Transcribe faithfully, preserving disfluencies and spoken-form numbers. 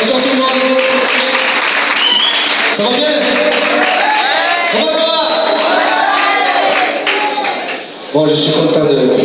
Bonsoir tout le monde. Ça va bien? Comment ça va? Bon, je suis content de...